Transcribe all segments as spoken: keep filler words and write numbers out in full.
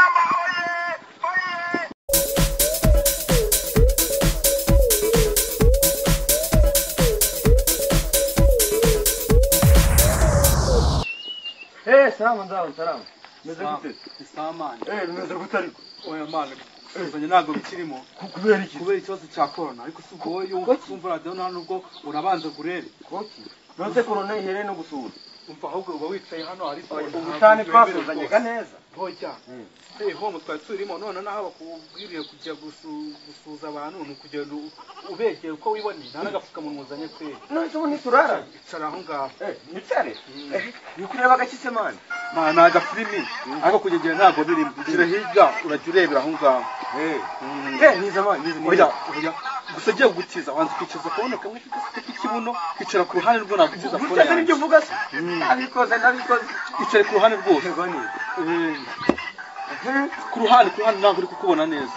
Eh, salama ndaho, salama. Meze gute? Salama. Eh, meze gute ariko? Oya mana. Uzanye ntago bikirimo. Kubera iki? Kubera ikibazo cya corona, ariko si ubwo yumva kumva radio nta nubwo urabanza gurere. Koki. Nose corona ihere no gusura. Umva ahubwo uba wicaye hano ari ubutane twasuzanye neza. Hoya. Eh, ho mutwa turimo none naho bakubwiriye kujya gusuza abantu no kugenda ubegeye uko wiboneye nta nagafuka mu muzanye kweli. None ubu ntiturara. Icara aho ngaho. Eh, nicare. Eh, yukureba gakise man. Ma naga filimi. Ariko kugegera ntago biri mbire hirya urajya urebera aho ngaho. Eh. Eh, niza man, niza. Oya, oya. Gusa giye gutiza wanze kwicaza kubona kamwe k'ikibuno kicara ku ruhande rwo nagutiza kubona. Utaze nibyo uvuga se. Nabikoze, nabikoze. Icare ku ruhande rwose. Bani. Eh. Ku ruhande, ku ruhande ntabwo uri kukubona neza.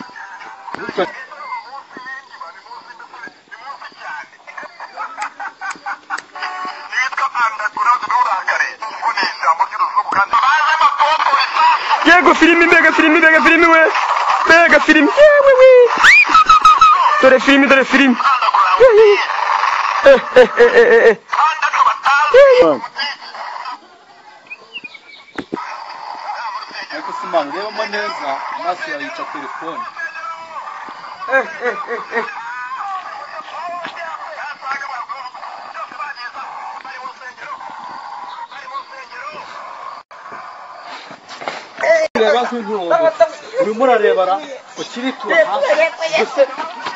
Yego filimi mbega filimi mbega filimi we. Mbega filimi. Yewe we. Dore filimi dore filimi. Eh eh eh eh eh. Ariko simana reba mo neza amaso yawe yica telefone. Eh eh eh eh. Reba nk'intungo urimo urarebara ukiri tura hasi.